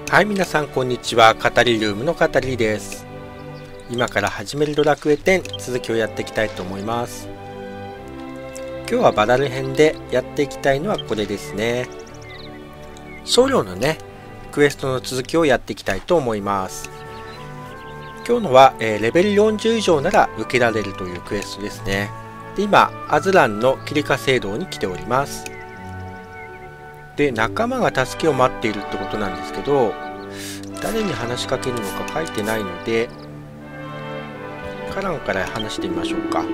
はい、皆さんこんにちは。語りルームの語りです。今から始めるドラクエ10続きをやっていきたいと思います。今日はバラル編でやっていきたいのはこれですね。僧侶のねクエストの続きをやっていきたいと思います。今日のは、レベル40以上なら受けられるというクエストですね。で、今アズランのキリカ聖堂に来ております。で、仲間が助けを待っているってことなんですけど、誰に話しかけるのか書いてないので、カランから話してみましょうか。違うっ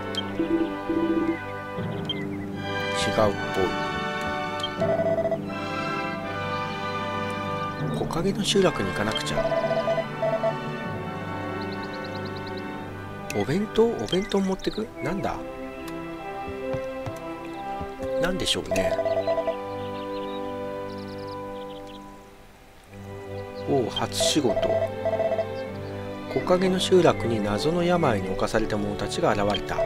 ぽい。木陰の集落に行かなくちゃ。お弁当持ってく？なんだ？なんでしょうね。おお、初仕事。木陰の集落に謎の病に侵された者たちが現れた。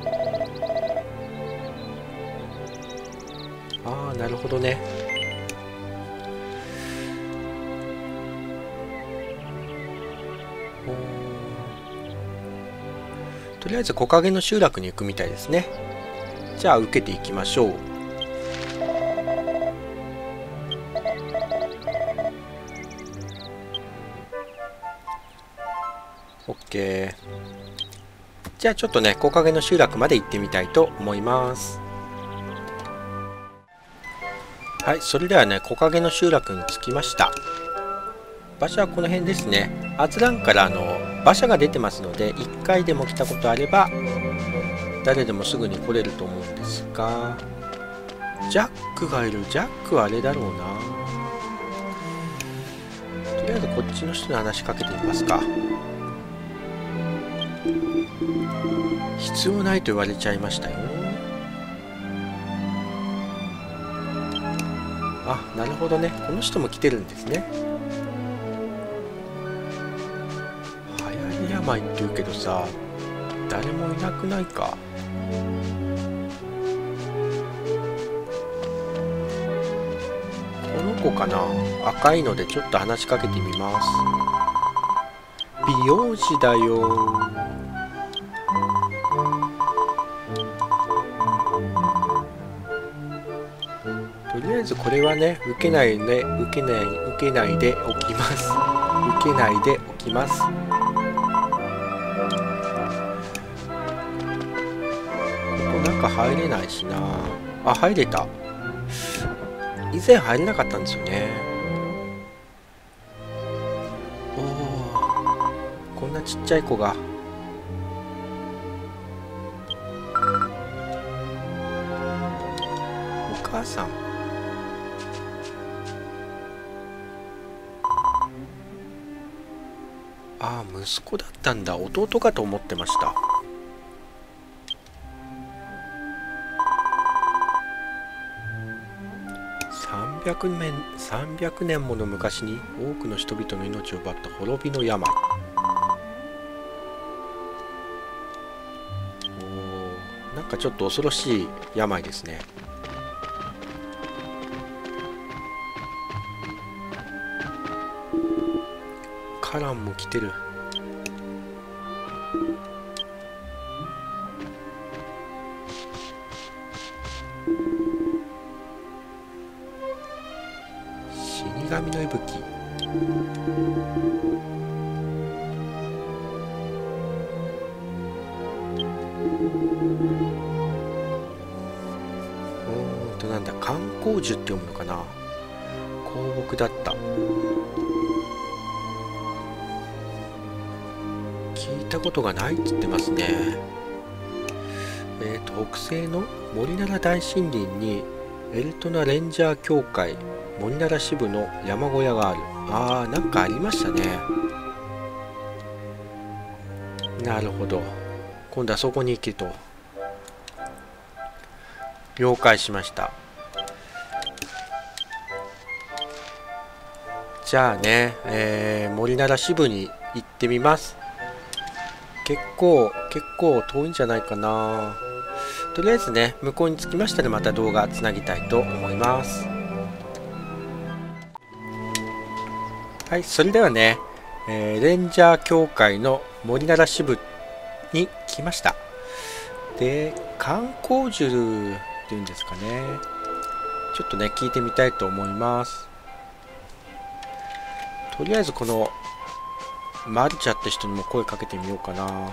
ああ、なるほどね。とりあえず木陰の集落に行くみたいですね。じゃあ受けていきましょう。OK。じゃあちょっとね木陰の集落まで行ってみたいと思います。はい、それではね木陰の集落に着きました。場所はこの辺ですね。アズランから馬車が出てますので、1回でも来たことあれば誰でもすぐに来れると思うんですが、ジャックがいる。ジャックはあれだろうな。とりあえずこっちの人に話しかけてみますか。必要ないと言われちゃいましたよ。あ、なるほどね。この人も来てるんですね。流行り病って言うけどさ、誰もいなくないか。この子かな。赤いのでちょっと話しかけてみます。美容師だよ。とりあえずこれはね、受けないでおきます。受けないでおきます。ここ中入れないしな。あ、入れた。以前入れなかったんですよね。おお、こんなちっちゃい子が。お母さん。ああ、息子だったんだ。弟かと思ってました。300年もの昔に多くの人々の命を奪った滅びの病。おお、なんかちょっと恐ろしい病ですね。カランも来てる。死神の息吹。なんだ、観光樹って読むのかな。香木だった。聞いたことがないって言ってますね。北西の森奈良大森林にエルトナレンジャー協会森奈良支部の山小屋がある。あー、なんかありましたね。なるほど。今度はそこに行けと。了解しました。じゃあね、森奈良支部に行ってみます。結構遠いんじゃないかな。とりあえずね、向こうに着きましたらまた動画つなぎたいと思います。 はい、それではね、レンジャー協会の森奈良支部に来ました。で、観光樹っていうんですかね。ちょっとね、聞いてみたいと思います。とりあえずこの、マルチャって人にも声かけてみようかな。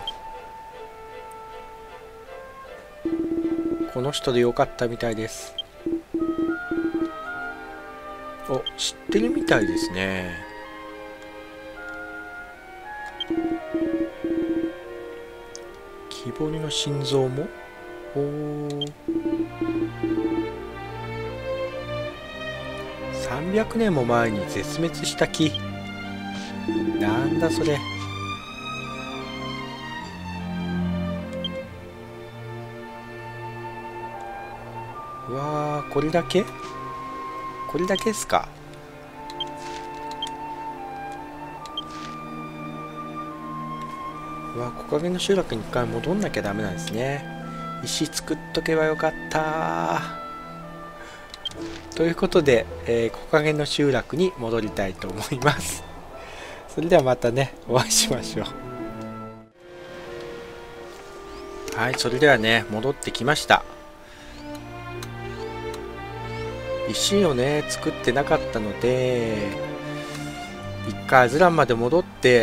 この人でよかったみたいです。お、知ってるみたいですね。木彫りの心臓もおー、300年も前に絶滅した木。なんだそれ。うわー、これだけですか。うわ、木陰の集落に一回戻んなきゃダメなんですね。石作っとけばよかった。ということで、木陰の集落に戻りたいと思います。それではまたね、お会いしましょう。はい、それではね、戻ってきました。石をね、作ってなかったので、一回アズランまで戻って、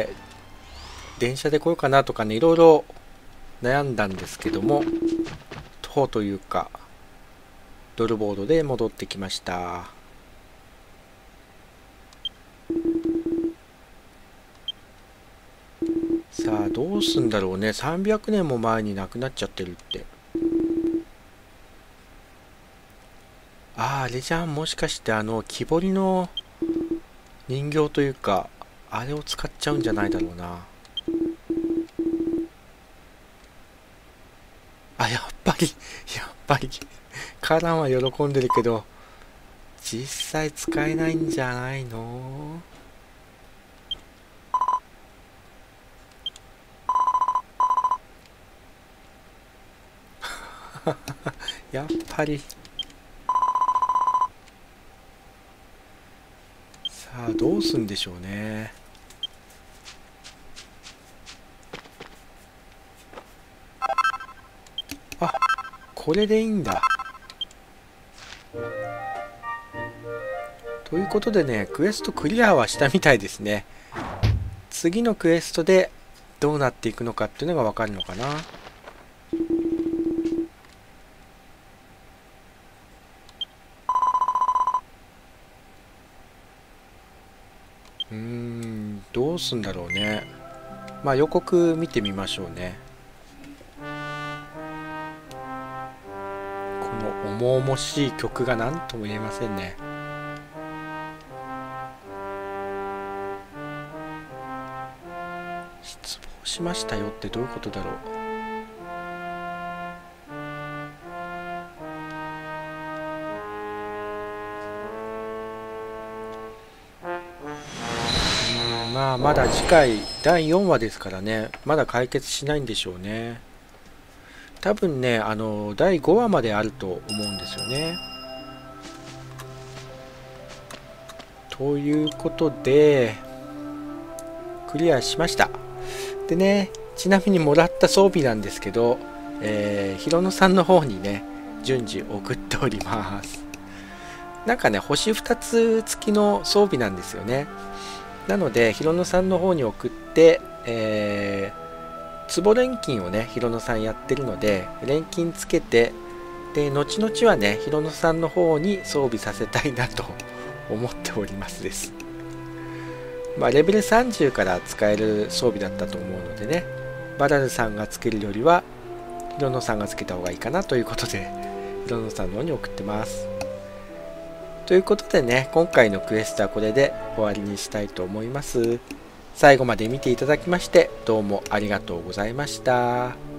電車で来ようかなとかね、いろいろ悩んだんですけども、徒歩というか、ドルボードで戻ってきました。さあ、どうすんだろうね。300年も前に亡くなっちゃってるって。あれじゃん、もしかして木彫りの人形というか、あれを使っちゃうんじゃないだろうな。あ、やっぱりカランは喜んでるけど、実際使えないんじゃないの？やっぱり。さあ、どうすんでしょうね。あ、これでいいんだ。ということでね、クエストクリアはしたみたいですね。次のクエストでどうなっていくのかっていうのがわかるのかな。どうすんだろうね。まあ予告見てみましょうね。この重々しい曲が何とも言えませんね。失望しましたよってどういうことだろう。まあまだ次回第4話ですからね、まだ解決しないんでしょうね。多分ね、第5話まであると思うんですよね。ということで、クリアしました。でね、ちなみにもらった装備なんですけど、ヒロノさんの方にね、順次送っております。なんかね、星2つ付きの装備なんですよね。なので、ヒロノさんの方に送って、壺錬金をね、ヒロノさんやってるので、錬金つけて、で、後々はね、ヒロノさんの方に装備させたいなと思っておりますです。まあ、レベル30から使える装備だったと思うのでね、バラルさんがつけるよりは、ヒロノさんがつけた方がいいかなということで、ヒロノさんの方に送ってます。ということでね、今回のクエストはこれで終わりにしたいと思います。最後まで見ていただきまして、どうもありがとうございました。